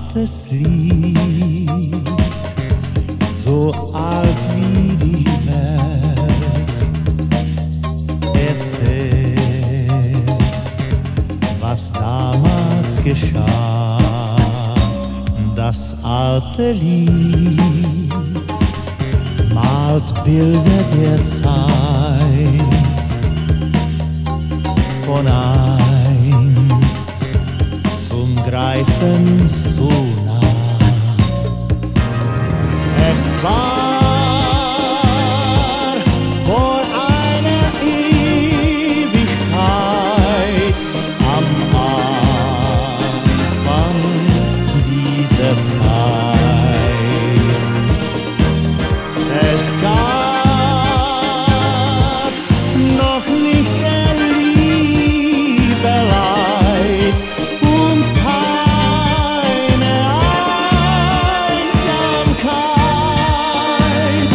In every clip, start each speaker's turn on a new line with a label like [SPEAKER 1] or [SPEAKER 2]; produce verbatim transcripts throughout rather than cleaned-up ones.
[SPEAKER 1] altes Lied, so alt wie die Welt, erzählt, was damals geschah. Das alte Lied malt Bilder der Zeit von einst zum Greifen so nah. Es war vor einer Ewigkeit am Anfang dieser Zeit. Es gab noch nicht der Liebe Leid und keine Einsamkeit.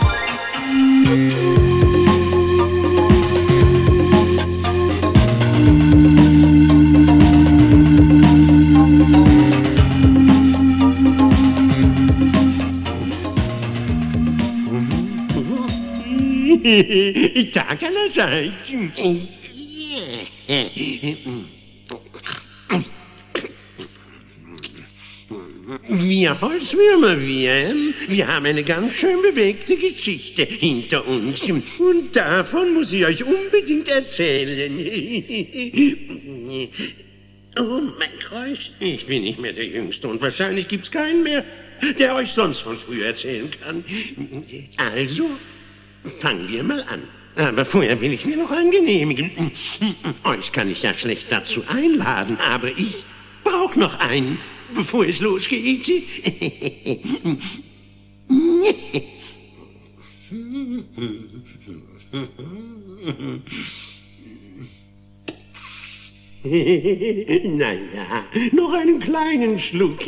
[SPEAKER 2] Tag allerseits. Wir Holzwürmer, wir, wir haben eine ganz schön bewegte Geschichte hinter uns. Und davon muss ich euch unbedingt erzählen. Oh, mein Kreuz, ich bin nicht mehr der Jüngste und wahrscheinlich gibt's keinen mehr, der euch sonst von früher erzählen kann. Also, fangen wir mal an. Aber vorher will ich mir noch angenehmigen. Euch kann ich ja schlecht dazu einladen, aber ich brauche noch einen, bevor es losgeht. Naja, noch einen kleinen Schluck.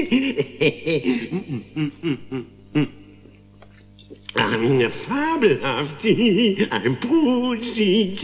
[SPEAKER 2] Eine fabelhaft, ein Prosit.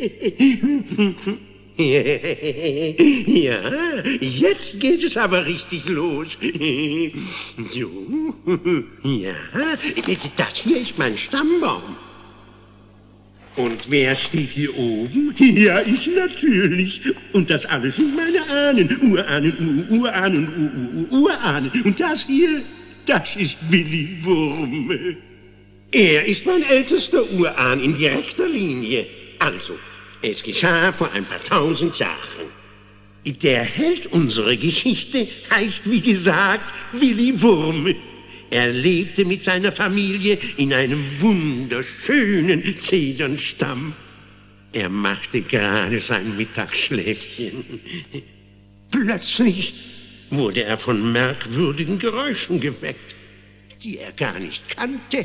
[SPEAKER 2] Ja, jetzt geht es aber richtig los. So, ja, das hier ist mein Stammbaum. Und wer steht hier oben? Ja, ich natürlich. Und das alles sind meine Ahnen, Urahnen, Urahnen, Urahnen. Und das hier, das ist Willi Wurm. Er ist mein ältester Urahn in direkter Linie. Also, es geschah vor ein paar tausend Jahren. Der Held unserer Geschichte heißt, wie gesagt, Willi Wurm. Er lebte mit seiner Familie in einem wunderschönen Zedernstamm. Er machte gerade sein Mittagsschläfchen. Plötzlich wurde er von merkwürdigen Geräuschen geweckt, die er gar nicht kannte.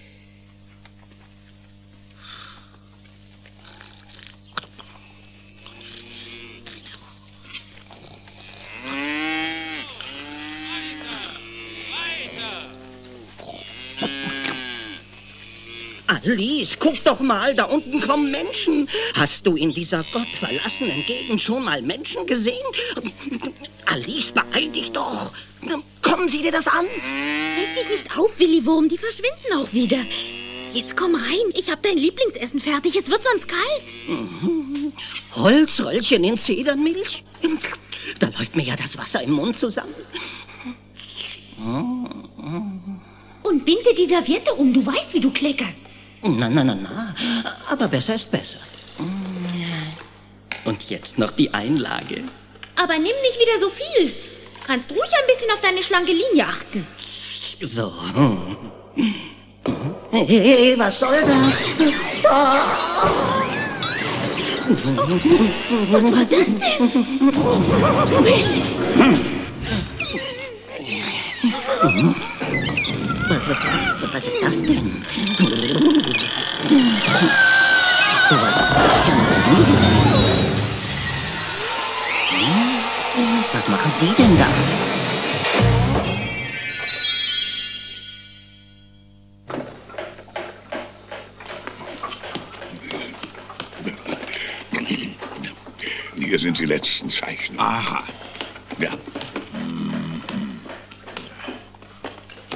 [SPEAKER 3] Alice, guck doch mal, da unten kommen Menschen. Hast du in dieser gottverlassenen Gegend schon mal Menschen gesehen? Alice, beeil dich doch. Kommen Sie dir das an?
[SPEAKER 4] Reg dich nicht auf, Willi Wurm, die verschwinden auch wieder. Jetzt komm rein, ich hab dein Lieblingsessen fertig, es wird sonst kalt.
[SPEAKER 3] Mhm. Holzröllchen in Zedernmilch? Da läuft mir ja das Wasser im Mund zusammen.
[SPEAKER 4] Und bind dir die Serviette um, du weißt, wie du kleckerst.
[SPEAKER 3] Na, na, na, na, aber besser ist besser. Und jetzt noch die Einlage.
[SPEAKER 4] Aber nimm nicht wieder so viel. Kannst ruhig ein bisschen auf deine schlanke Linie achten.
[SPEAKER 3] So. Hey, was soll das?
[SPEAKER 4] Was war das denn?
[SPEAKER 3] Was ist das denn? Was machen die denn da?
[SPEAKER 5] Hier sind die letzten Zeichen.
[SPEAKER 6] Aha.
[SPEAKER 5] Ja.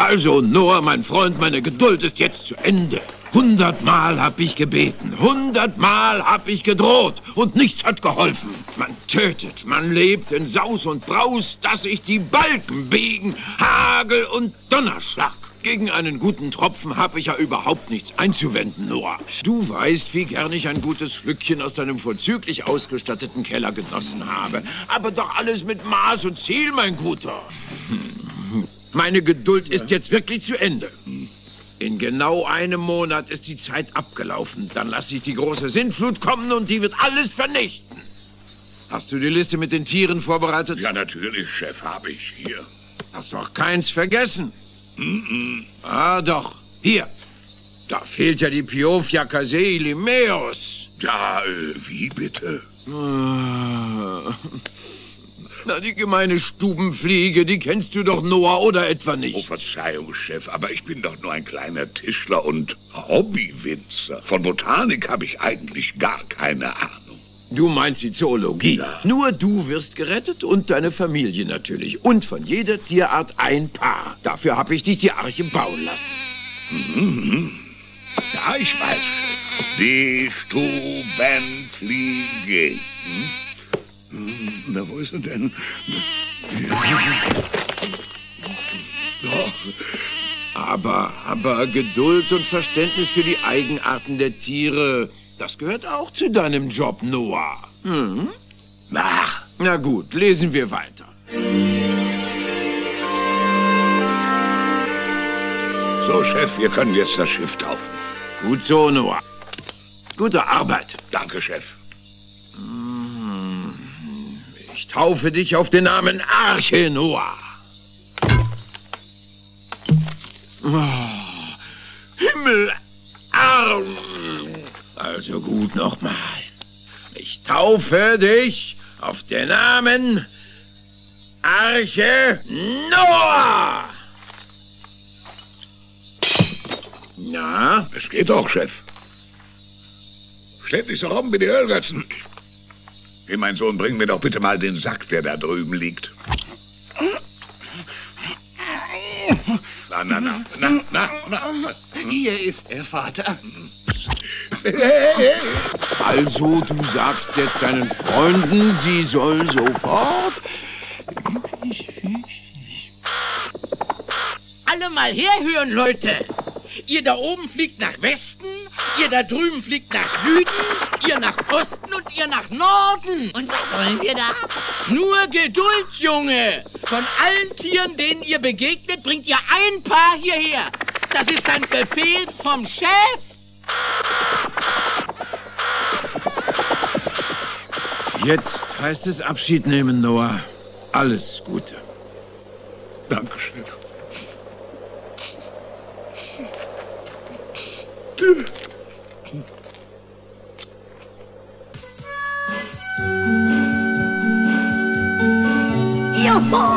[SPEAKER 5] Also, Noah, mein Freund, meine Geduld ist jetzt zu Ende. Hundertmal hab ich gebeten, hundertmal hab ich gedroht und nichts hat geholfen. Man tötet, man lebt in Saus und Braus, dass sich die Balken biegen, Hagel und Donnerschlag. Gegen einen guten Tropfen habe ich ja überhaupt nichts einzuwenden, Noah. Du weißt, wie gern ich ein gutes Schlückchen aus deinem vorzüglich ausgestatteten Keller genossen habe. Aber doch alles mit Maß und Ziel, mein Guter. Meine Geduld ist jetzt wirklich zu Ende. In genau einem Monat ist die Zeit abgelaufen. Dann lasse ich die große Sintflut kommen und die wird alles vernichten. Hast du die Liste mit den Tieren vorbereitet?
[SPEAKER 6] Ja, natürlich, Chef, habe ich hier.
[SPEAKER 5] Hast doch keins vergessen.
[SPEAKER 6] Mm-mm.
[SPEAKER 5] Ah, doch. Hier. Da fehlt ja die Piophia casei-limeus.
[SPEAKER 6] Ja, äh, wie bitte?
[SPEAKER 5] Ah. Na, die gemeine Stubenfliege, die kennst du doch, Noah, oder etwa nicht?
[SPEAKER 6] Oh, Verzeihung, Chef, aber ich bin doch nur ein kleiner Tischler und Hobbywinzer. Von Botanik habe ich eigentlich gar keine Ahnung.
[SPEAKER 5] Du meinst die Zoologie.
[SPEAKER 6] Ja.
[SPEAKER 5] Nur du wirst gerettet und deine Familie natürlich. Und von jeder Tierart ein Paar. Dafür habe ich dich die Arche bauen lassen.
[SPEAKER 6] Mhm. Ja, ich weiß, Chef. Die Stubenfliege. Hm? Na, wo ist er denn?
[SPEAKER 5] Ja. Aber, aber Geduld und Verständnis für die Eigenarten der Tiere, das gehört auch zu deinem Job, Noah. Hm? Na, na gut, lesen wir weiter.
[SPEAKER 6] So, Chef, wir können jetzt das Schiff taufen.
[SPEAKER 5] Gut so, Noah. Gute Arbeit.
[SPEAKER 6] Danke, Chef.
[SPEAKER 5] Ich taufe dich auf den Namen Arche, Noah. Oh, Himmelarm. Also gut nochmal. Ich taufe dich auf den Namen Arche Noah. Na?
[SPEAKER 6] Es geht doch, Chef. Steht nicht so rum wie die Ölgötzen. Hey, mein Sohn, bring mir doch bitte mal den Sack, der da drüben liegt. Na, na, na, na, na, na.
[SPEAKER 2] Hier ist er, Vater.
[SPEAKER 5] Also, du sagst jetzt deinen Freunden, sie sollen sofort...
[SPEAKER 7] Alle mal herhören, Leute. Ihr da oben fliegt nach Westen, ihr da drüben fliegt nach Süden, ihr nach Osten und ihr nach Norden.
[SPEAKER 4] Und was sollen wir da?
[SPEAKER 7] Nur Geduld, Junge. Von allen Tieren, denen ihr begegnet, bringt ihr ein Paar hierher. Das ist ein Befehl vom Chef.
[SPEAKER 5] Jetzt heißt es Abschied nehmen, Noah. Alles Gute.
[SPEAKER 6] Danke, Chef.
[SPEAKER 3] Juhu!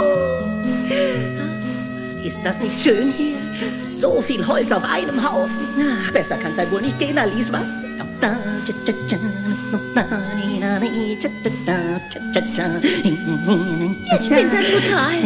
[SPEAKER 3] Ist das nicht schön hier? So viel Holz auf einem Haufen. Ach, besser kann's ja wohl nicht gehen, Alice, was?
[SPEAKER 4] Ich bin da total.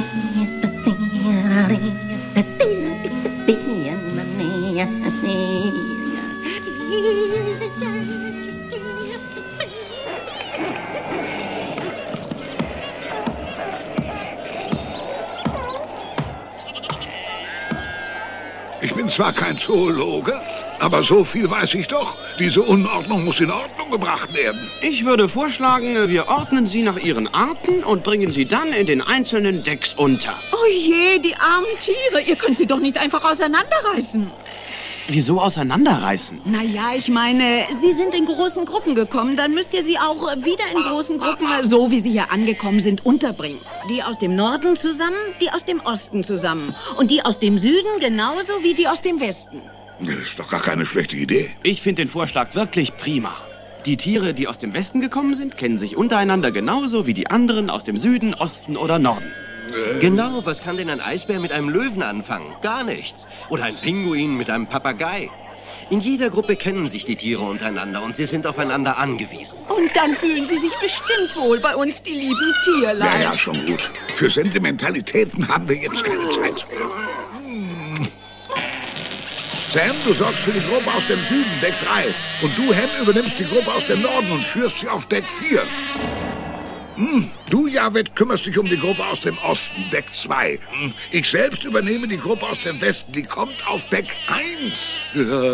[SPEAKER 6] Ich bin zwar kein Zoologe, aber so viel weiß ich doch. Diese Unordnung muss in Ordnung gebracht werden.
[SPEAKER 2] Ich würde vorschlagen, wir ordnen sie nach ihren Arten und bringen sie dann in den einzelnen Decks unter.
[SPEAKER 8] Oh je, die armen Tiere. Ihr könnt sie doch nicht einfach auseinanderreißen.
[SPEAKER 2] Wieso auseinanderreißen?
[SPEAKER 8] Naja, ich meine, sie sind in großen Gruppen gekommen. Dann müsst ihr sie auch wieder in großen Gruppen, so wie sie hier angekommen sind, unterbringen. Die aus dem Norden zusammen, die aus dem Osten zusammen. Und die aus dem Süden genauso wie die aus dem Westen.
[SPEAKER 6] Das ist doch gar keine schlechte Idee.
[SPEAKER 2] Ich finde den Vorschlag wirklich prima. Die Tiere, die aus dem Westen gekommen sind, kennen sich untereinander genauso wie die anderen aus dem Süden, Osten oder Norden.
[SPEAKER 9] Genau, was kann denn ein Eisbär mit einem Löwen anfangen? Gar nichts. Oder ein Pinguin mit einem Papagei. In jeder Gruppe kennen sich die Tiere untereinander und sie sind aufeinander angewiesen.
[SPEAKER 8] Und dann fühlen sie sich bestimmt wohl bei uns, die lieben Tierlein.
[SPEAKER 6] Ja, ja, schon gut. Für Sentimentalitäten haben wir jetzt keine Zeit. Sam, du sorgst für die Gruppe aus dem Süden, Deck drei. Und du, Ham, übernimmst die Gruppe aus dem Norden und führst sie auf Deck vier. Hm, du, Javed, kümmerst dich um die Gruppe aus dem Osten, Deck zwei. Hm, ich selbst übernehme die Gruppe aus dem Westen, die kommt auf Deck eins.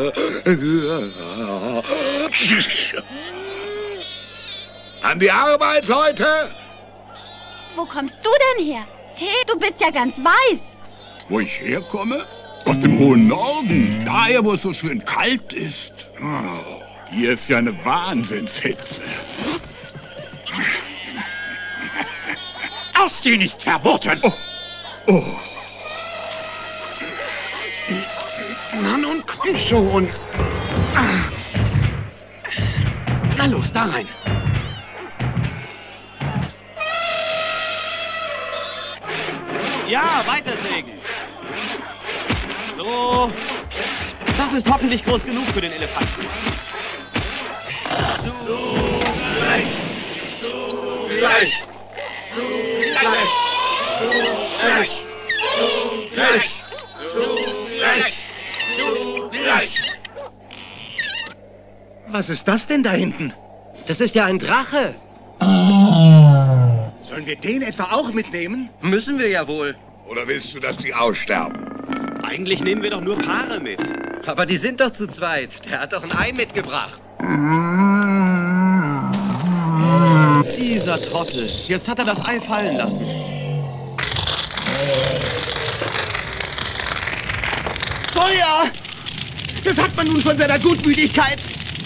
[SPEAKER 6] An die Arbeit, Leute!
[SPEAKER 10] Wo kommst du denn her? Hey, du bist ja ganz weiß.
[SPEAKER 6] Wo ich herkomme? Aus dem hohen Norden, daher, wo es so schön kalt ist. Oh, hier ist ja eine Wahnsinnshitze.
[SPEAKER 2] Ausziehen ist verboten.
[SPEAKER 6] Oh. Oh.
[SPEAKER 2] Na nun, komm schon. Na los, da rein.
[SPEAKER 11] Ja, weitersägen. So. Das ist hoffentlich groß genug für den Elefanten.
[SPEAKER 2] So, gleich. So, gleich. So, gleich. So, gleich. So, gleich. So, gleich. So, gleich.
[SPEAKER 3] Was ist das denn da hinten?
[SPEAKER 9] Das ist ja ein Drache.
[SPEAKER 3] Sollen wir den etwa auch mitnehmen?
[SPEAKER 9] Müssen wir ja wohl.
[SPEAKER 6] Oder willst du, dass die aussterben?
[SPEAKER 11] Eigentlich nehmen wir doch nur Paare mit.
[SPEAKER 9] Aber die sind doch zu zweit. Der hat doch ein Ei mitgebracht.
[SPEAKER 11] Dieser Trottel. Jetzt hat er das Ei fallen lassen.
[SPEAKER 3] Feuer! Das hat man nun von seiner Gutmütigkeit.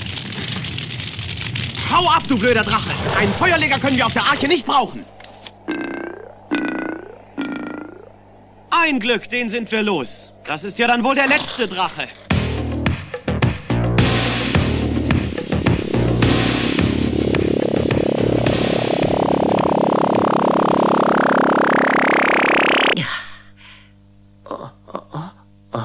[SPEAKER 11] Hau ab, du blöder Drache. Einen Feuerleger können wir auf der Arche nicht brauchen. Ein Glück, den sind wir los. Das ist ja dann wohl der letzte Drache.
[SPEAKER 3] Ja. Oh, oh, oh, oh.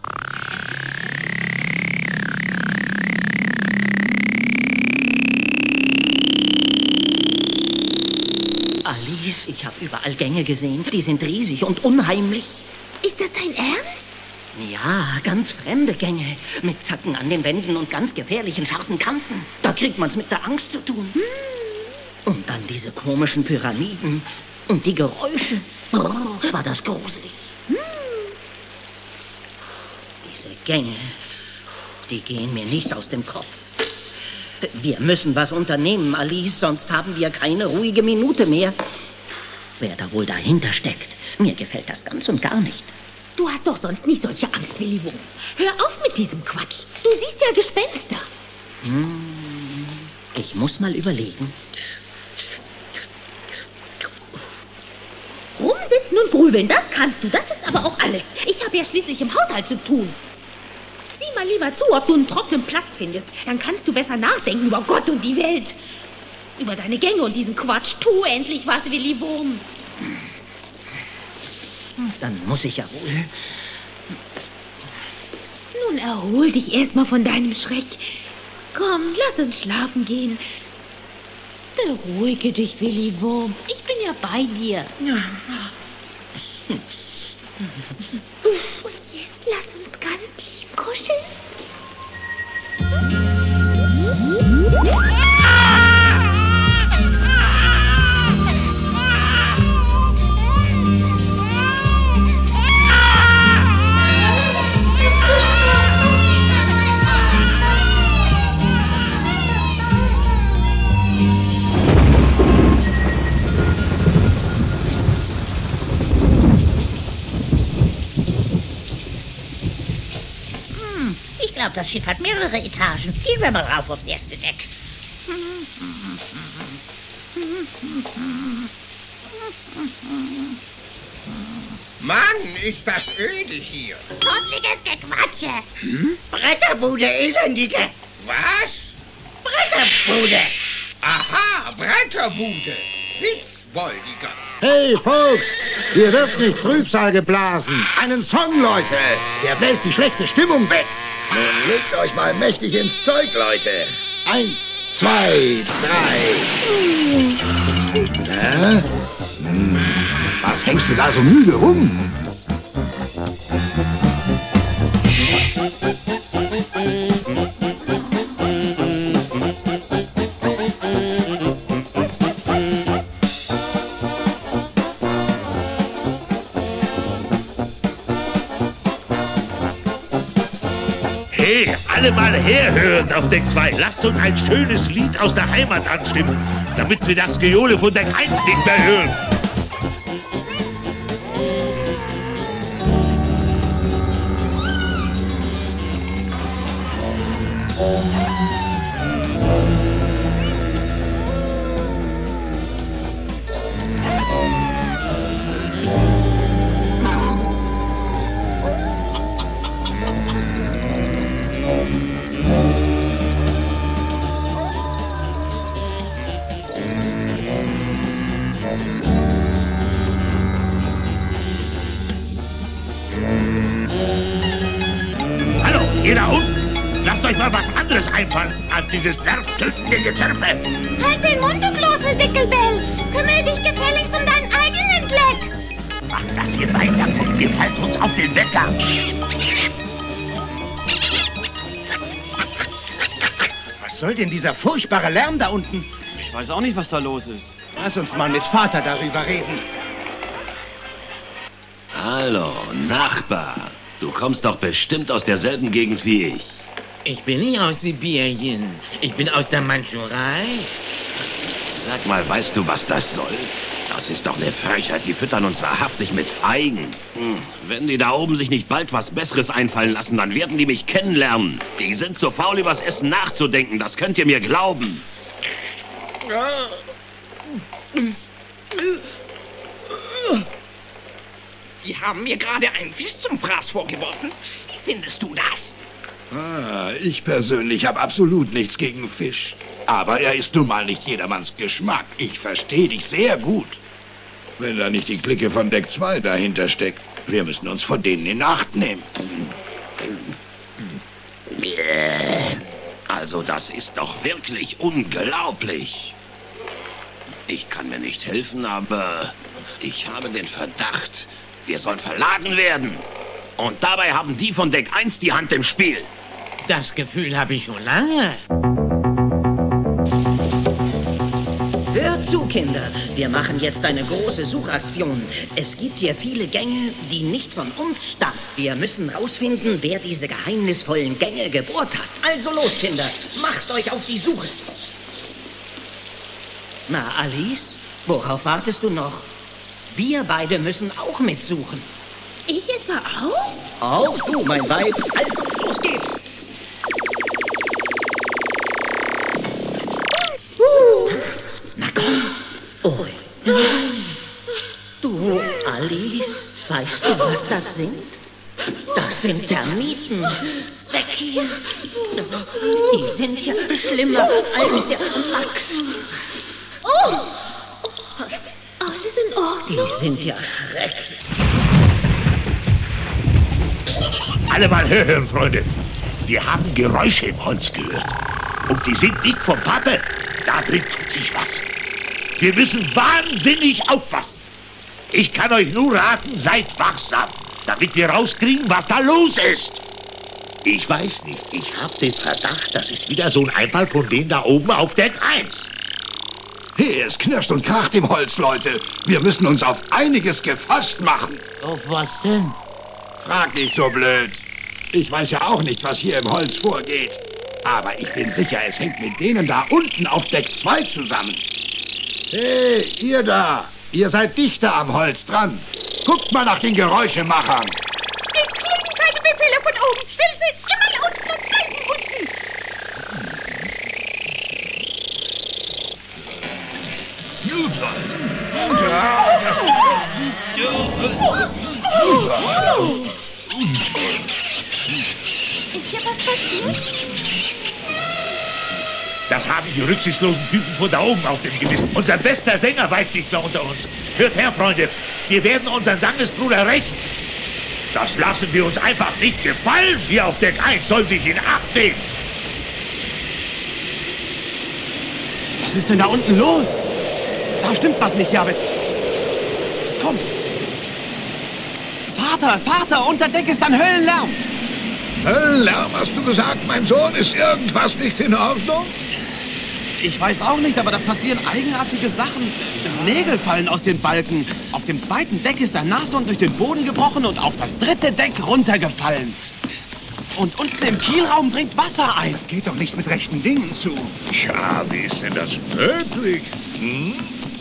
[SPEAKER 3] Alice, ich habe überall Gänge gesehen. Die sind riesig und unheimlich.
[SPEAKER 4] Ist das dein Ernst?
[SPEAKER 3] Ja, ganz fremde Gänge. Mit Zacken an den Wänden und ganz gefährlichen, scharfen Kanten. Da kriegt man's mit der Angst zu tun. Hm. Und dann diese komischen Pyramiden. Und die Geräusche. Brrr, war das gruselig. Hm. Diese Gänge, die gehen mir nicht aus dem Kopf. Wir müssen was unternehmen, Alice, sonst haben wir keine ruhige Minute mehr. Wer da wohl dahinter steckt, mir gefällt das ganz und gar nicht.
[SPEAKER 4] Du hast doch sonst nicht solche Angst, Willi Wurm. Hör auf mit diesem Quatsch. Du siehst ja Gespenster.
[SPEAKER 3] Hm, ich muss mal überlegen.
[SPEAKER 4] Rumsitzen und grübeln, das kannst du. Das ist aber auch alles. Ich habe ja schließlich im Haushalt zu tun. Sieh mal lieber zu, ob du einen trockenen Platz findest. Dann kannst du besser nachdenken über Gott und die Welt. Über deine Gänge und diesen Quatsch. Tu endlich was, Willi Wurm.
[SPEAKER 3] Dann muss ich ja wohl.
[SPEAKER 4] Nun erhol dich erstmal von deinem Schreck. Komm, lass uns schlafen gehen. Beruhige dich, Willi Wurm. Ich bin ja bei dir. Und jetzt lass uns ganz lieb kuscheln.
[SPEAKER 12] Ich glaube, das Schiff hat mehrere Etagen. Gehen wir mal rauf aufs erste Deck.
[SPEAKER 2] Mann, ist das öde hier.
[SPEAKER 12] Gruseliges Gequatsche.
[SPEAKER 2] Hm? Bretterbude, Elendige. Was? Bretterbude. Aha, Bretterbude. Witzboldiger.
[SPEAKER 13] Hey, Folks, hier wird nicht Trübsal geblasen. Einen Song, Leute. Der bläst die schlechte Stimmung weg.
[SPEAKER 14] Nun legt euch mal mächtig ins Zeug, Leute.
[SPEAKER 13] Eins, zwei, drei. Na? Hm. Was hängst du da so müde rum?
[SPEAKER 15] Alle mal herhören auf Deck zwei. Lasst uns ein schönes Lied aus der Heimat anstimmen, damit wir das Gejohle von Deck eins nicht mehr hören. Hallo, ihr da unten! Lasst euch mal was anderes einfallen als dieses nervtötende Gezirpe.
[SPEAKER 10] Halt den Mund, du Klosel, Dickelbell. Kümmere dich gefälligst um deinen eigenen Gleck.
[SPEAKER 15] Macht das hier weiter und ihr fallt uns auf den Wecker.
[SPEAKER 13] Was soll denn dieser furchtbare Lärm da unten?
[SPEAKER 11] Ich weiß auch nicht, was da los ist.
[SPEAKER 13] Lass uns mal mit Vater darüber reden.
[SPEAKER 16] Hallo, Nachbar. Du kommst doch bestimmt aus derselben Gegend wie ich.
[SPEAKER 7] Ich bin nicht aus Sibirien. Ich bin aus der Mandschurei.
[SPEAKER 16] Sag mal, weißt du, was das soll? Das ist doch eine Frechheit. Die füttern uns wahrhaftig mit Feigen. Hm. Wenn die da oben sich nicht bald was Besseres einfallen lassen, dann werden die mich kennenlernen. Die sind so faul, übers Essen nachzudenken. Das könnt ihr mir glauben.
[SPEAKER 7] Sie haben mir gerade einen Fisch zum Fraß vorgeworfen. Wie findest du das?
[SPEAKER 6] Ah, ich persönlich habe absolut nichts gegen Fisch. Aber er ist nun mal nicht jedermanns Geschmack. Ich verstehe dich sehr gut. Wenn da nicht die Clique von Deck zwei dahinter steckt. Wir müssen uns vor denen in Acht nehmen.
[SPEAKER 16] Also das ist doch wirklich unglaublich. Ich kann mir nicht helfen, aber ich habe den Verdacht, wir sollen verladen werden. Und dabei haben die von Deck eins die Hand im Spiel.
[SPEAKER 7] Das Gefühl habe ich schon lange.
[SPEAKER 3] Hört zu, Kinder. Wir machen jetzt eine große Suchaktion. Es gibt hier viele Gänge, die nicht von uns stammen. Wir müssen rausfinden, wer diese geheimnisvollen Gänge gebohrt hat. Also los, Kinder. Macht euch auf die Suche. Na, Alice, worauf wartest du noch? Wir beide müssen auch mitsuchen.
[SPEAKER 4] Ich etwa auch?
[SPEAKER 3] Auch du, mein Weib. Also, los geht's. Na komm. Oh. Du, Alice, weißt du, was das sind? Das sind Termiten. Weg hier. Die sind ja schlimmer als der Lachs.
[SPEAKER 4] Oh! Alles in Ordnung?
[SPEAKER 3] Die sind ja schrecklich.
[SPEAKER 15] Alle mal hören, Freunde. Wir haben Geräusche im Holz gehört. Und die sind nicht vom Pappe. Da drin tut sich was. Wir müssen wahnsinnig aufpassen. Ich kann euch nur raten, seid wachsam, damit wir rauskriegen, was da los ist. Ich weiß nicht. Ich habe den Verdacht, das ist wieder so ein Einfall von denen da oben auf Deck eins.
[SPEAKER 6] Hey, es knirscht und kracht im Holz, Leute. Wir müssen uns auf einiges gefasst machen.
[SPEAKER 7] Auf was denn?
[SPEAKER 6] Frag nicht so blöd. Ich weiß ja auch nicht, was hier im Holz vorgeht. Aber ich bin sicher, es hängt mit denen da unten auf Deck zwei zusammen. Hey, ihr da. Ihr seid dichter am Holz dran. Guckt mal nach den Geräuschemachern.
[SPEAKER 4] Wir kriegen keine Befehle von oben. Wir sind immer unten und bleiben unten.
[SPEAKER 10] Ist dir was passiert?
[SPEAKER 15] Das haben die rücksichtslosen Typen von da oben auf dem Gewissen. Unser bester Sänger weilt nicht mehr unter uns. Hört her, Freunde, wir werden unseren Sangesbruder rächen. Das lassen wir uns einfach nicht gefallen. Die auf Deck eins sollen sich in Acht nehmen.
[SPEAKER 11] Was ist denn da unten los? Da stimmt was nicht, Javed. Komm. Vater, Vater, unter Deck ist ein Höllenlärm.
[SPEAKER 6] Höllenlärm, hast du gesagt, mein Sohn? Ist irgendwas nicht in Ordnung?
[SPEAKER 11] Ich weiß auch nicht, aber da passieren eigenartige Sachen. Nägel fallen aus den Balken. Auf dem zweiten Deck ist ein Nashorn durch den Boden gebrochen und auf das dritte Deck runtergefallen. Und unten im Kielraum dringt Wasser ein.
[SPEAKER 6] Das geht doch nicht mit rechten Dingen zu. Ja, wie ist denn das möglich? Hm?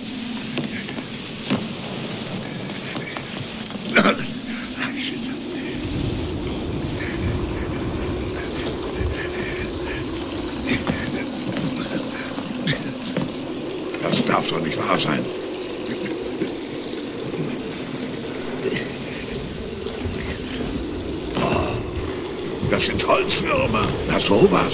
[SPEAKER 6] Das darf doch nicht wahr sein. Das sind Holzwürmer. Na sowas.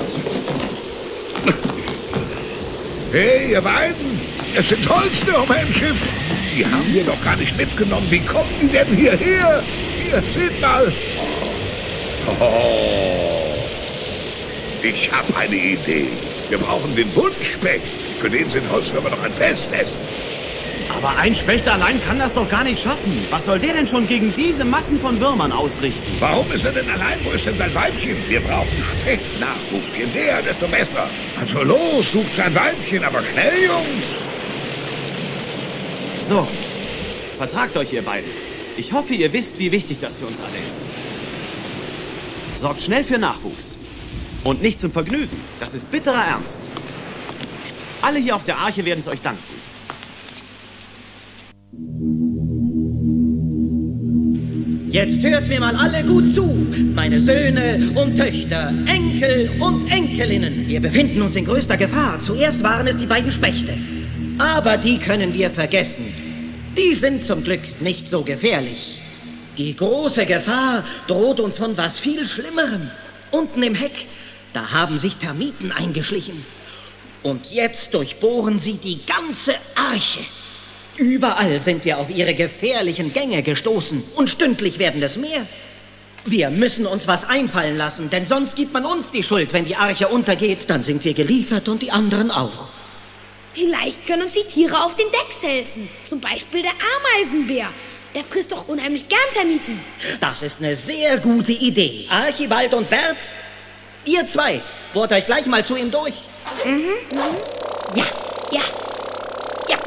[SPEAKER 6] Hey, ihr beiden. Es sind Holzwürmer im Schiff. Die haben wir doch gar nicht mitgenommen. Wie kommen die denn hierher? Hier, seht mal. Oh. Ich habe eine Idee. Wir brauchen den Buntspecht. Für den sind Holzwürmer doch ein Festessen.
[SPEAKER 11] Aber ein Specht allein kann das doch gar nicht schaffen. Was soll der denn schon gegen diese Massen von Würmern ausrichten?
[SPEAKER 6] Warum ist er denn allein? Wo ist denn sein Weibchen? Wir brauchen Spechtnachwuchs. Je näher, desto besser. Also los, sucht sein Weibchen, aber schnell, Jungs.
[SPEAKER 11] So, vertragt euch ihr beiden. Ich hoffe, ihr wisst, wie wichtig das für uns alle ist. Sorgt schnell für Nachwuchs. Und nicht zum Vergnügen. Das ist bitterer Ernst. Alle hier auf der Arche werden es euch danken.
[SPEAKER 3] Jetzt hört mir mal alle gut zu, meine Söhne und Töchter, Enkel und Enkelinnen. Wir befinden uns in größter Gefahr. Zuerst waren es die beiden Spechte. Aber die können wir vergessen. Die sind zum Glück nicht so gefährlich. Die große Gefahr droht uns von was viel Schlimmerem. Unten im Heck, da haben sich Termiten eingeschlichen. Und jetzt durchbohren sie die ganze Arche. Überall sind wir auf ihre gefährlichen Gänge gestoßen und stündlich werden es mehr. Wir müssen uns was einfallen lassen, denn sonst gibt man uns die Schuld, wenn die Arche untergeht. Dann sind wir geliefert und die anderen auch.
[SPEAKER 4] Vielleicht können uns die Tiere auf den Decks helfen. Zum Beispiel der Ameisenbär. Der frisst doch unheimlich gern Termiten.
[SPEAKER 3] Das ist eine sehr gute Idee. Archibald und Bert, ihr zwei, bohrt euch gleich mal zu ihm durch.
[SPEAKER 4] Mhm. Ja, ja, ja.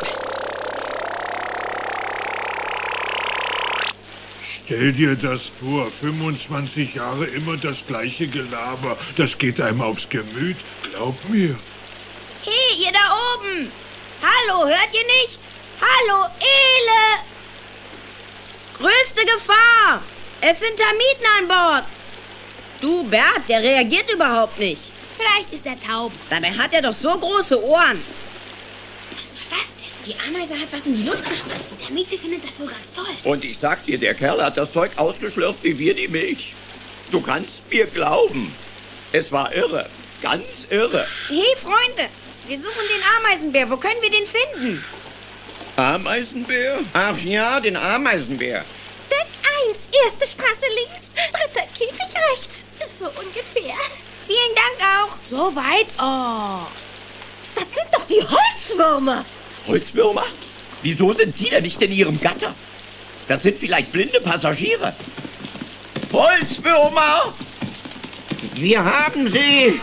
[SPEAKER 15] Stell dir das vor, fünfundzwanzig Jahre immer das gleiche Gelaber. Das geht einem aufs Gemüt, glaub mir.
[SPEAKER 4] Hey, ihr da oben! Hallo, hört ihr nicht? Hallo, Ele! Größte Gefahr! Es sind Termiten an Bord! Du, Bert, der reagiert überhaupt nicht. Vielleicht ist er taub. Dabei hat er doch so große Ohren. Was war das denn? Die Ameise hat was in die Luft gespritzt. Der Miete findet das so ganz toll.
[SPEAKER 17] Und ich sag dir, der Kerl hat das Zeug ausgeschlürft wie wir die Milch. Du kannst mir glauben. Es war irre. Ganz irre.
[SPEAKER 4] Hey, Freunde. Wir suchen den Ameisenbär. Wo können wir den finden?
[SPEAKER 17] Ameisenbär? Ach ja, den Ameisenbär.
[SPEAKER 10] Deck eins, erste Straße links, dritter Käfig rechts. So ungefähr.
[SPEAKER 4] Vielen Dank auch. So weit? Oh. Das sind doch die Holzwürmer.
[SPEAKER 17] Holzwürmer? Wieso sind die denn nicht in ihrem Gatter? Das sind vielleicht blinde Passagiere. Holzwürmer! Wir haben sie!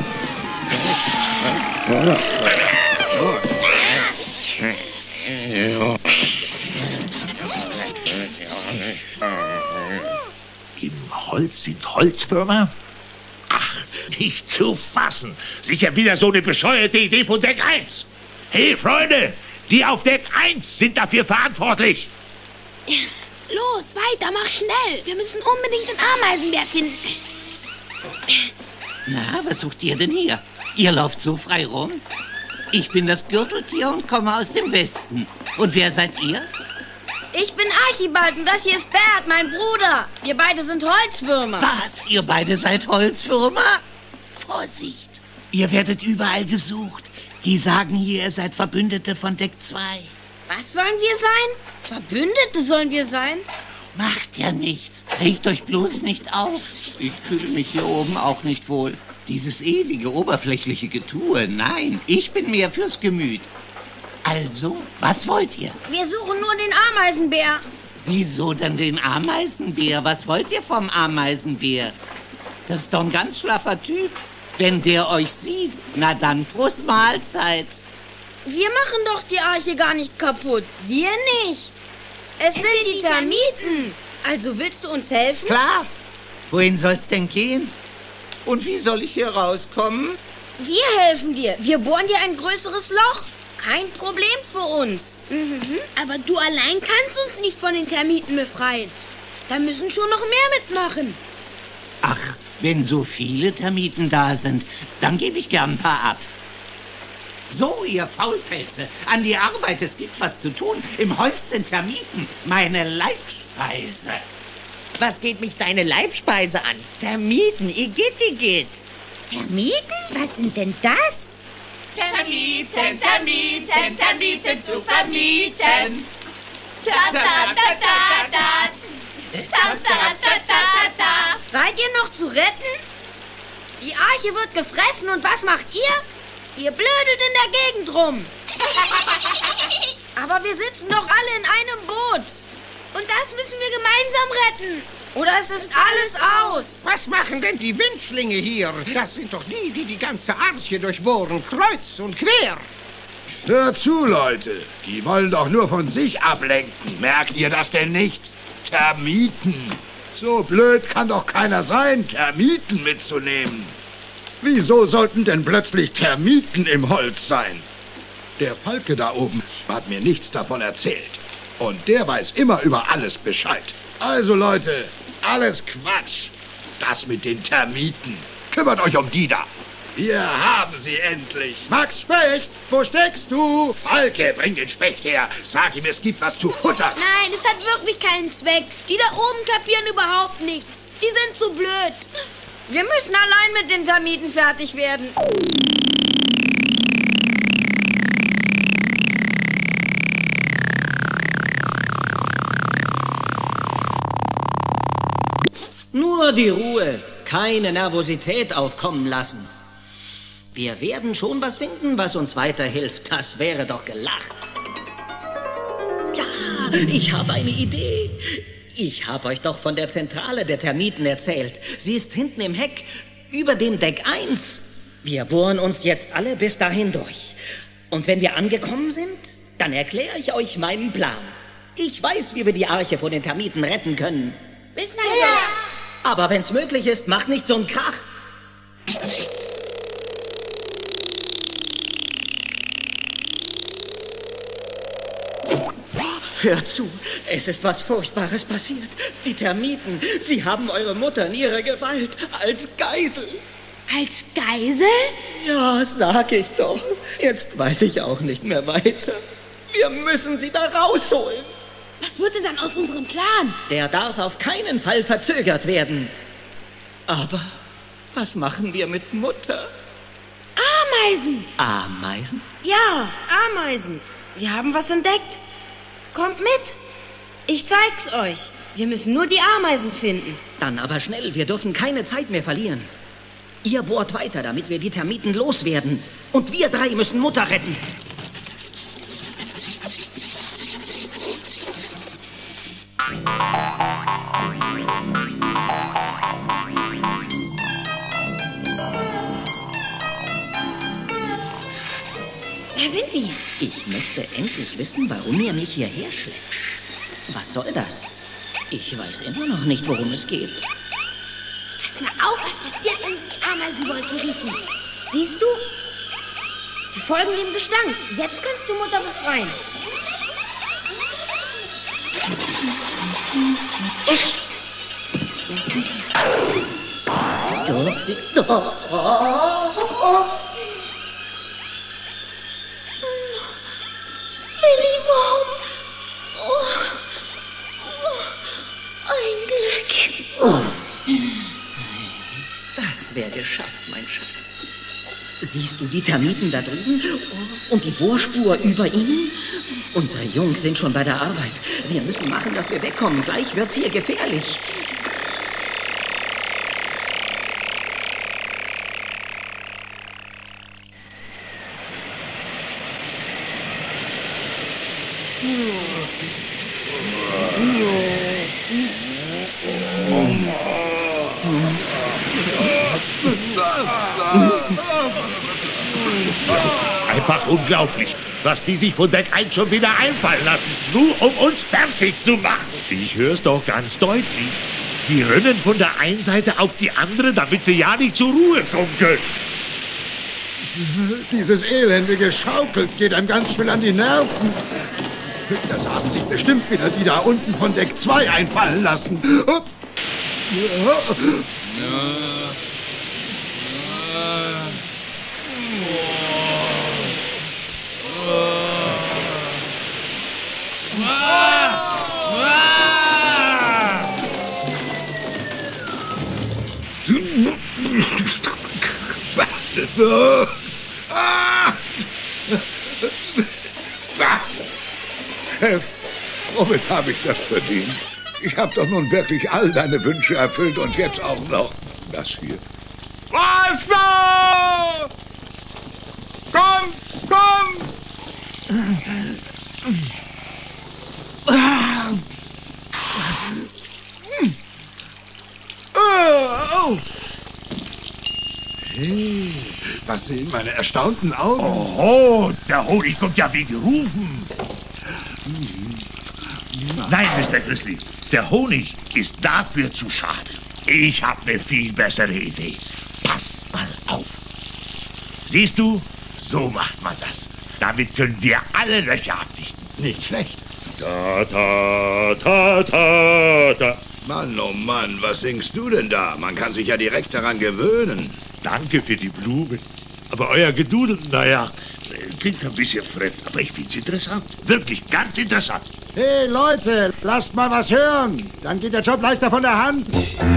[SPEAKER 15] Im Holz sind Holzwürmer? Ach, nicht zu fassen. Sicher wieder so eine bescheuerte Idee von Deck eins. Hey, Freunde, die auf Deck eins sind dafür verantwortlich.
[SPEAKER 4] Los, weiter, mach schnell. Wir müssen unbedingt den Ameisenbär finden.
[SPEAKER 18] Na, was sucht ihr denn hier? Ihr lauft so frei rum? Ich bin das Gürteltier und komme aus dem Westen. Und wer seid ihr?
[SPEAKER 4] Ich bin Archibald und das hier ist Bert, mein Bruder. Wir beide sind Holzwürmer.
[SPEAKER 18] Was? Ihr beide seid Holzwürmer? Vorsicht, ihr werdet überall gesucht. Die sagen hier, ihr seid Verbündete von Deck zwei.
[SPEAKER 4] Was sollen wir sein? Verbündete sollen wir sein?
[SPEAKER 18] Macht ja nichts. Regt euch bloß nicht auf. Ich fühle mich hier oben auch nicht wohl. Dieses ewige, oberflächliche Getue, nein, ich bin mehr fürs Gemüt. Also, was wollt ihr?
[SPEAKER 4] Wir suchen nur den Ameisenbär.
[SPEAKER 18] Wieso denn den Ameisenbär? Was wollt ihr vom Ameisenbär? Das ist doch ein ganz schlaffer Typ. Wenn der euch sieht, na dann Prost Mahlzeit.
[SPEAKER 4] Wir machen doch die Arche gar nicht kaputt. Wir nicht. Es, es sind die Termiten. Also willst du uns helfen?
[SPEAKER 18] Klar. Wohin soll's denn gehen? Und wie soll ich hier rauskommen?
[SPEAKER 19] Wir helfen dir. Wir bohren dir ein größeres Loch. Kein Problem für uns.
[SPEAKER 10] Mhm. Aber du allein kannst uns nicht von den Termiten befreien. Da müssen schon noch mehr mitmachen.
[SPEAKER 18] Ach, wenn so viele Termiten da sind, dann gebe ich gern ein paar ab. So, ihr Faulpelze, an die Arbeit, es gibt was zu tun. Im Holz sind Termiten, meine Leibspeise.
[SPEAKER 20] Was geht mich deine Leibspeise an? Termiten, igitt, igitt.
[SPEAKER 12] Termiten? Was sind denn das?
[SPEAKER 21] Termiten, Termiten, Termiten zu vermieten. Da, da, da, da, da. Da, da, da, da, da.
[SPEAKER 19] Seid ihr noch zu retten? Die Arche wird gefressen und was macht ihr? Ihr blödelt in der Gegend rum. Aber wir sitzen doch alle in einem Boot.
[SPEAKER 10] Und das müssen wir gemeinsam retten.
[SPEAKER 19] Oder es ist alles aus.
[SPEAKER 22] Was machen denn die Winzlinge hier? Das sind doch die, die die ganze Arche durchbohren, kreuz und quer.
[SPEAKER 6] Hört zu, Leute. Die wollen doch nur von sich ablenken. Merkt ihr das denn nicht? Termiten. So blöd kann doch keiner sein, Termiten mitzunehmen. Wieso sollten denn plötzlich Termiten im Holz sein? Der Falke da oben hat mir nichts davon erzählt. Und der weiß immer über alles Bescheid. Also Leute, alles Quatsch. Das mit den Termiten. Kümmert euch um die da. Wir haben sie endlich. Max Specht, wo steckst du? Falke, bring den Specht her. Sag ihm, es gibt was zu futtern.
[SPEAKER 10] Nein, es hat wirklich keinen Zweck. Die da oben kapieren überhaupt nichts. Die sind zu blöd.
[SPEAKER 19] Wir müssen allein mit den Termiten fertig werden.
[SPEAKER 3] Nur die Ruhe, keine Nervosität aufkommen lassen. Wir werden schon was finden, was uns weiterhilft. Das wäre doch gelacht. Ja, ich habe eine Idee. Ich habe euch doch von der Zentrale der Termiten erzählt. Sie ist hinten im Heck, über dem Deck eins. Wir bohren uns jetzt alle bis dahin durch. Und wenn wir angekommen sind, dann erkläre ich euch meinen Plan. Ich weiß, wie wir die Arche vor den Termiten retten können.
[SPEAKER 10] Bis nachher. Ja.
[SPEAKER 3] Aber wenn's möglich ist, macht nicht so einen Krach. Hört zu, es ist was Furchtbares passiert. Die Termiten, sie haben eure Mutter in ihrer Gewalt als Geisel.
[SPEAKER 10] Als Geisel?
[SPEAKER 3] Ja, sag ich doch. Jetzt weiß ich auch nicht mehr weiter. Wir müssen sie da rausholen.
[SPEAKER 10] Was wird denn dann aus unserem Plan?
[SPEAKER 3] Der darf auf keinen Fall verzögert werden. Aber was machen wir mit Mutter?
[SPEAKER 19] Ameisen.
[SPEAKER 3] Ameisen?
[SPEAKER 19] Ja, Ameisen. Wir haben was entdeckt. Kommt mit. Ich zeig's euch. Wir müssen nur die Ameisen finden.
[SPEAKER 3] Dann aber schnell, wir dürfen keine Zeit mehr verlieren. Ihr bohrt weiter, damit wir die Termiten loswerden. Und wir drei müssen Mutter retten.
[SPEAKER 19] Da sind sie.
[SPEAKER 3] Ich möchte endlich wissen, warum ihr mich hierher schleppt. Was soll das? Ich weiß immer noch nicht, worum es geht.
[SPEAKER 10] Pass mal auf, was passiert, wenn sie die Ameisenwolke riechen.
[SPEAKER 19] Siehst du? Sie folgen dem Gestank. Jetzt kannst du Mutter befreien.
[SPEAKER 10] Willi Wurm. Oh. Oh. Ein Glück.
[SPEAKER 3] Oh. Das wäre geschafft, mein Schatz. Siehst du die Termiten da drüben? Und die Bohrspur über ihnen? Unsere Jungs sind schon bei der Arbeit. Wir müssen machen, dass wir wegkommen. Gleich wird's hier gefährlich.
[SPEAKER 15] Einfach unglaublich, was die sich von Deck eins schon wieder einfallen lassen, nur um uns fertig zu machen. Ich hör's doch ganz deutlich. Die rennen von der einen Seite auf die andere, damit wir ja nicht zur Ruhe kommen können.
[SPEAKER 13] Dieses elendige Schaukeln geht einem ganz schön an die Nerven. Das haben sich bestimmt wieder die da unten von Deck zwei einfallen lassen. Oh.
[SPEAKER 6] Chef, womit habe ich das verdient? Ich habe doch nun wirklich all deine Wünsche erfüllt und jetzt auch noch das hier.
[SPEAKER 7] Wasser! Komm, komm!
[SPEAKER 13] Oh. Hey, was sehen meine erstaunten Augen?
[SPEAKER 15] Oh, der Honig kommt ja wie gerufen. Nein, Mister Grizzly, der Honig ist dafür zu schade. Ich habe eine viel bessere Idee. Pass mal auf. Siehst du, so macht man das. Damit können wir alle Löcher abdichten.
[SPEAKER 13] Nicht schlecht.
[SPEAKER 6] Ta, ta, ta, ta, ta. Mann, oh Mann, was singst du denn da? Man kann sich ja direkt daran gewöhnen.
[SPEAKER 15] Danke für die Blumen. Aber euer Gedudel, naja, klingt ein bisschen fremd. Aber ich find's interessant. Wirklich ganz interessant.
[SPEAKER 13] Hey Leute, lasst mal was hören. Dann geht der Job leichter von der Hand.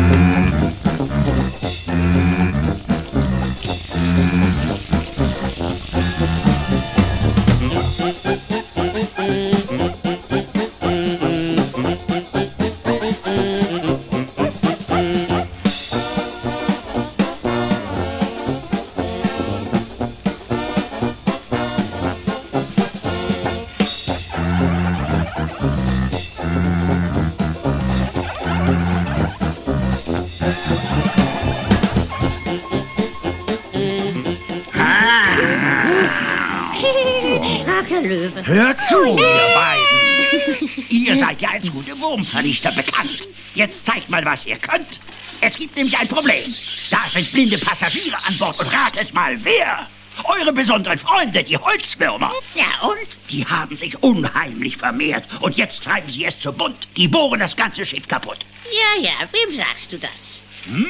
[SPEAKER 12] Löwe.
[SPEAKER 3] Hört zu, ihr beiden. Ihr seid ja als gute Wurmvernichter bekannt. Jetzt zeigt mal, was ihr könnt. Es gibt nämlich ein Problem. Da sind blinde Passagiere an Bord und ratet mal, wer? Eure besonderen Freunde, die Holzwürmer.
[SPEAKER 12] Ja, und?
[SPEAKER 3] Die haben sich unheimlich vermehrt und jetzt treiben sie es zu bunt. Die bohren das ganze Schiff kaputt.
[SPEAKER 12] Ja, ja, wem sagst du das?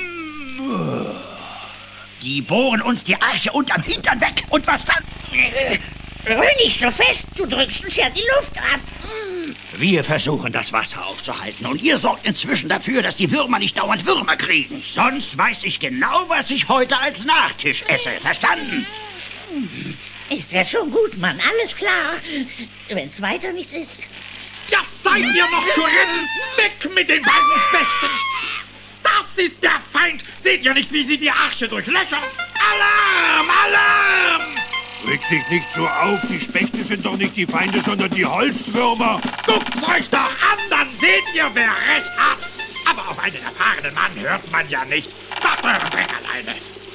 [SPEAKER 3] Hm. Die bohren uns die Arche unterm Hintern weg. Und was dann?
[SPEAKER 12] Roll nicht so fest, du drückst uns ja die Luft ab.
[SPEAKER 3] Wir versuchen, das Wasser aufzuhalten und ihr sorgt inzwischen dafür, dass die Würmer nicht dauernd Würmer kriegen. Sonst weiß ich genau, was ich heute als Nachtisch esse. Verstanden?
[SPEAKER 12] Ist ja schon gut, Mann. Alles klar. Wenn's weiter nichts ist.
[SPEAKER 7] Jetzt seid ihr noch zu retten! Weg mit den beiden Spechten! Das ist der Feind! Seht ihr nicht, wie sie die Arche durchlöchern? Alarm! Alarm!
[SPEAKER 15] Reg dich nicht so auf, die Spechte sind doch nicht die Feinde, sondern die Holzwürmer.
[SPEAKER 7] Guckt euch doch an, dann seht ihr, wer recht hat. Aber auf einen erfahrenen Mann hört man ja nicht. Macht euren Dreck alleine.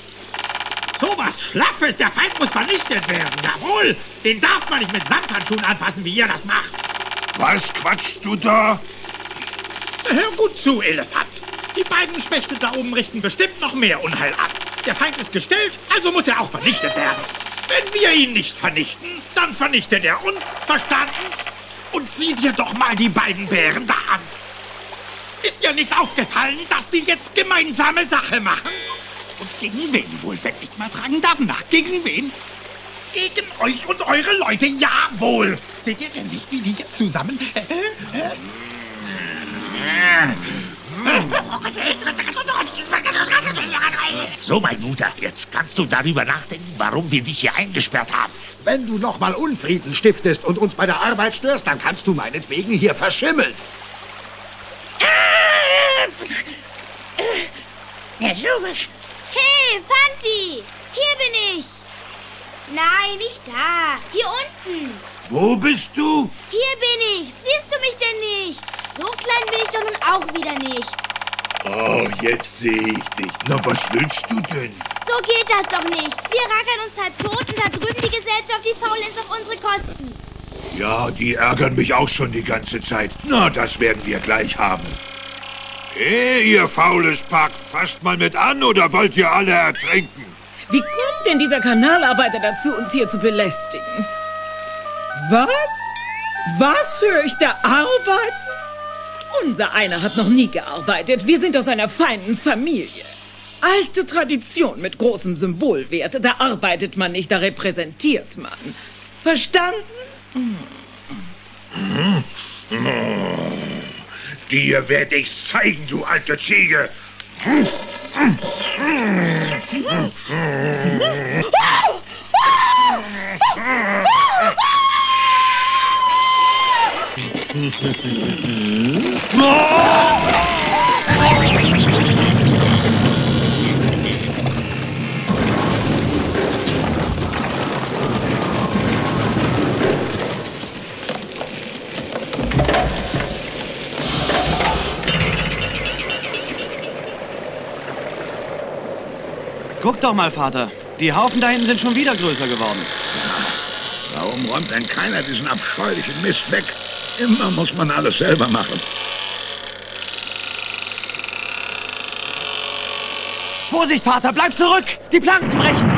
[SPEAKER 7] So was Schlaffes, der Feind muss vernichtet werden, jawohl. Den darf man nicht mit Samthandschuhen anfassen, wie ihr das macht.
[SPEAKER 15] Was quatschst du da?
[SPEAKER 7] Hör gut zu, Elefant. Die beiden Spechte da oben richten bestimmt noch mehr Unheil an. Der Feind ist gestellt, also muss er auch vernichtet werden. Wenn wir ihn nicht vernichten, dann vernichtet er uns, verstanden? Und sieh dir doch mal die beiden Bären da an. Ist dir nicht aufgefallen, dass die jetzt gemeinsame Sache machen? Und gegen wen wohl, wenn ich mal fragen darf, nach gegen wen? Gegen euch und eure Leute, jawohl. Seht ihr denn nicht, wie die jetzt zusammen... Äh, äh,
[SPEAKER 15] So, mein Guter, jetzt kannst du darüber nachdenken, warum wir dich hier eingesperrt haben.
[SPEAKER 13] Wenn du noch mal Unfrieden stiftest und uns bei der Arbeit störst, dann kannst du meinetwegen hier verschimmeln.
[SPEAKER 12] Ja, sowas.
[SPEAKER 10] Hey, Fanti! Hier bin ich! Nein, nicht da. Hier unten.
[SPEAKER 15] Wo bist du?
[SPEAKER 10] Hier bin ich. Siehst du mich denn nicht? So klein bin ich doch nun auch wieder nicht.
[SPEAKER 15] Oh, jetzt sehe ich dich. Na, was willst du denn?
[SPEAKER 10] So geht das doch nicht. Wir rackern uns halb tot und da drüben die Gesellschaft, die faul ist auf unsere Kosten.
[SPEAKER 15] Ja, die ärgern mich auch schon die ganze Zeit. Na, das werden wir gleich haben. Hey, ihr faules Pack, fasst mal mit an oder wollt ihr alle ertrinken?
[SPEAKER 1] Wie kommt denn dieser Kanalarbeiter dazu, uns hier zu belästigen? Was? Was höre ich da arbeiten? Unser einer hat noch nie gearbeitet. Wir sind aus einer feinen Familie. Alte Tradition mit großem Symbolwert. Da arbeitet man nicht, da repräsentiert man. Verstanden? Hm.
[SPEAKER 15] Dir werd ich's zeigen, du alte Ziege.
[SPEAKER 11] Guck doch mal, Vater. Die Haufen da hinten sind schon wieder größer geworden.
[SPEAKER 6] Warum räumt denn keiner diesen abscheulichen Mist weg? Immer muss man alles selber machen.
[SPEAKER 11] Vorsicht, Vater, bleib zurück! Die Planken brechen!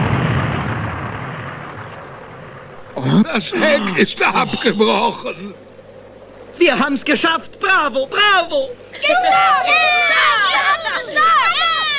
[SPEAKER 6] Das Heck ist abgebrochen.
[SPEAKER 3] Wir haben's geschafft. Bravo, bravo.
[SPEAKER 21] Geschafft! Wir haben's geschafft!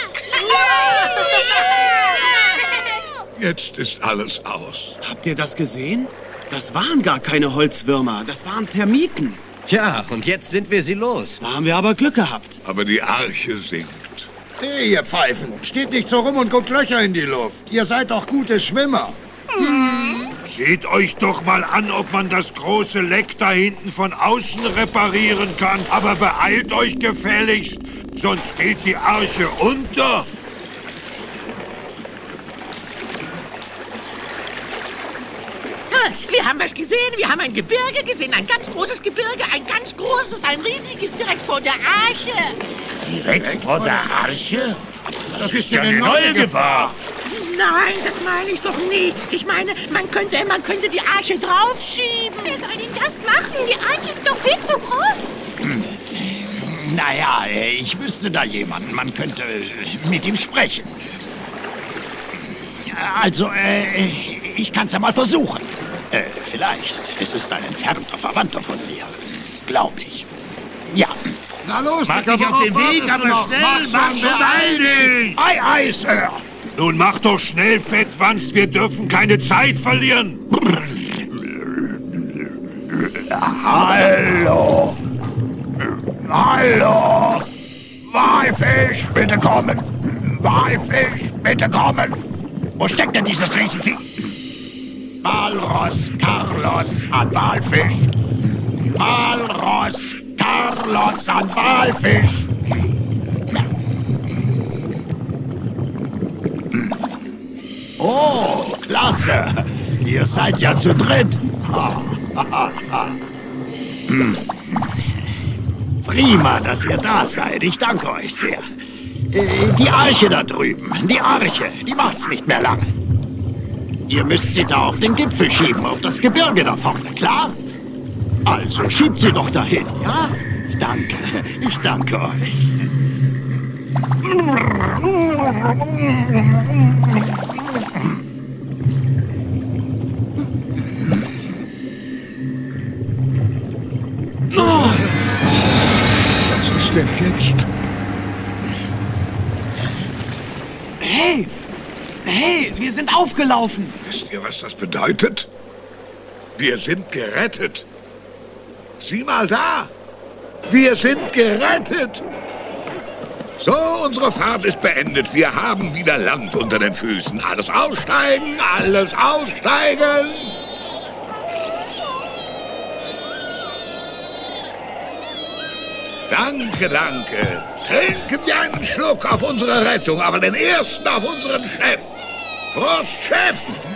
[SPEAKER 6] Jetzt ist alles aus.
[SPEAKER 11] Habt ihr das gesehen? Das waren gar keine Holzwürmer, das waren Termiten.
[SPEAKER 9] Ja, und jetzt sind wir sie los.
[SPEAKER 11] Da haben wir aber Glück gehabt.
[SPEAKER 6] Aber die Arche sinkt.
[SPEAKER 13] Hey, ihr Pfeifen, steht nicht so rum und guckt Löcher in die Luft. Ihr seid doch gute Schwimmer.
[SPEAKER 15] Seht euch doch mal an, ob man das große Leck da hinten von außen reparieren kann. Aber beeilt euch gefälligst, sonst geht die Arche unter.
[SPEAKER 20] Wir haben was gesehen, wir haben ein Gebirge gesehen, ein ganz großes Gebirge, ein ganz großes, ein riesiges, direkt vor der Arche.
[SPEAKER 15] Direkt vor der Arche? Das ist ja eine neue Gefahr.
[SPEAKER 20] Nein, das meine ich doch nicht. Ich meine, man könnte, man könnte die Arche draufschieben.
[SPEAKER 4] Wer soll denn das machen? Die Arche ist doch viel zu groß.
[SPEAKER 14] Hm. Naja, ich wüsste da jemanden. Man könnte mit ihm sprechen. Also, äh, ich kann's ja mal versuchen. Äh, vielleicht. Es ist ein entfernter Verwandter von mir. Glaube ich. Ja.
[SPEAKER 13] Na los,
[SPEAKER 15] mach dich auf den Weg, aber schnell, mach schon, beeil dich!
[SPEAKER 14] Ei, ei, Sir!
[SPEAKER 15] Nun mach doch schnell, Fettwanst, wir dürfen keine Zeit verlieren.
[SPEAKER 14] Hallo! Hallo! Walfisch, bitte kommen! Walfisch, bitte kommen! Wo steckt denn dieses Riesenvieh? Walross Carlos an Walfisch! Walross Carlos an Walfisch! Oh, klasse! Ihr seid ja zu dritt! Hm. Prima, dass ihr da seid. Ich danke euch sehr. Die Arche da drüben, die Arche, die macht's nicht mehr lange. Ihr müsst sie da auf den Gipfel schieben, auf das Gebirge da vorne, klar? Also schiebt sie doch dahin, ja? Danke, ich danke euch.
[SPEAKER 6] Oh. Was ist denn jetzt?
[SPEAKER 11] Hey! Hey, wir sind aufgelaufen!
[SPEAKER 6] Wisst ihr, was das bedeutet? Wir sind gerettet. Sieh mal da! Wir sind gerettet! So, unsere Fahrt ist beendet. Wir haben wieder Land unter den Füßen. Alles aussteigen, alles aussteigen! Danke, danke. Trinken wir einen Schluck auf unsere Rettung, aber den ersten auf unseren Chef. Prost, Chef!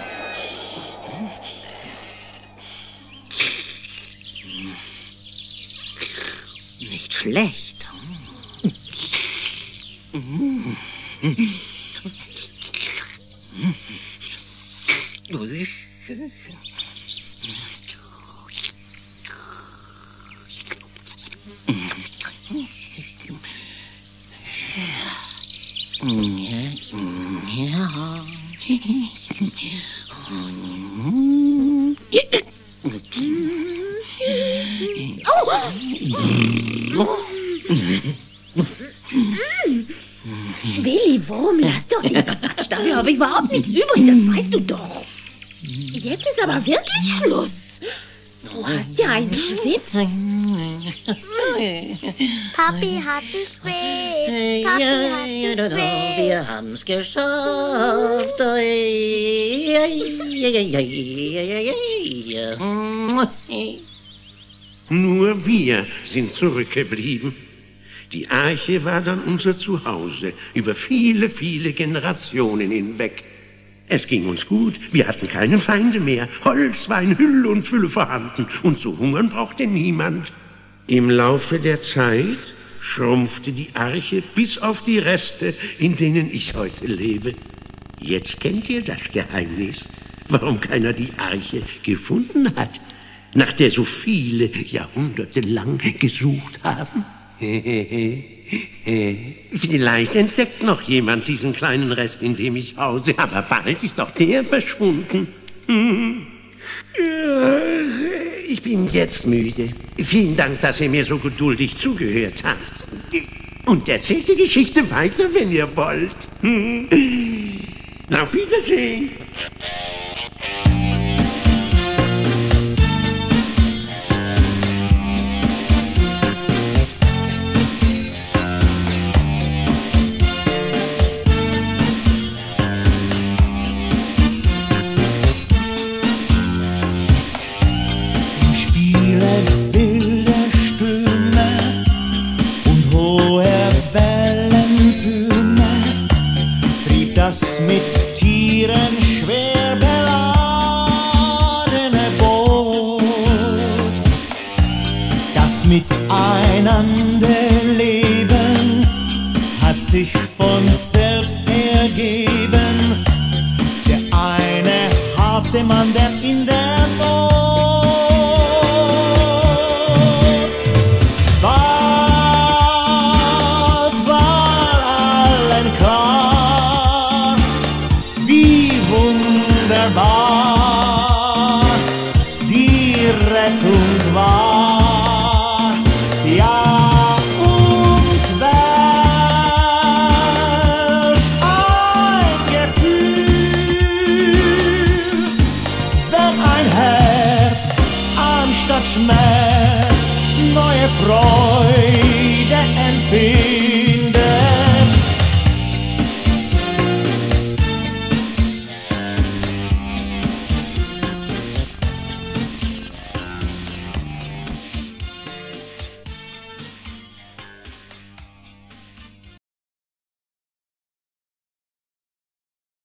[SPEAKER 3] Nicht schlecht. Mm.
[SPEAKER 4] Willi Wurm, lass doch den Quatsch. Dafür habe ich überhaupt nichts übrig, das weißt du doch. Jetzt ist aber wirklich Schluss. Du hast ja einen Schwips.
[SPEAKER 5] Papi hat es spät. Papi hat es spät.
[SPEAKER 12] Wir haben's geschafft.
[SPEAKER 2] Nur wir sind zurückgeblieben. Die Arche war dann unser Zuhause, über viele, viele Generationen hinweg. Es ging uns gut, wir hatten keine Feinde mehr. Holz war in Hülle und Fülle vorhanden und zu hungern brauchte niemand. Im Laufe der Zeit schrumpfte die Arche bis auf die Reste, in denen ich heute lebe. Jetzt kennt ihr das Geheimnis, warum keiner die Arche gefunden hat, nach der so viele Jahrhunderte lang gesucht haben. Vielleicht entdeckt noch jemand diesen kleinen Rest, in dem ich hause, aber bald ist doch der verschwunden. Ich bin jetzt müde. Vielen Dank, dass ihr mir so geduldig zugehört habt. Und erzählt die Geschichte weiter, wenn ihr wollt. Auf Wiedersehen.
[SPEAKER 8] Das mit Tieren schwer beladene Boot, das miteinander leben, hat sich von selbst ergeben. Der eine half dem anderen in der Not. Bald war allen klar, wie wunderbar die Rettung war. Ja, und welch ein Gefühl, wenn ein Herz anstatt Schmerz neue Freude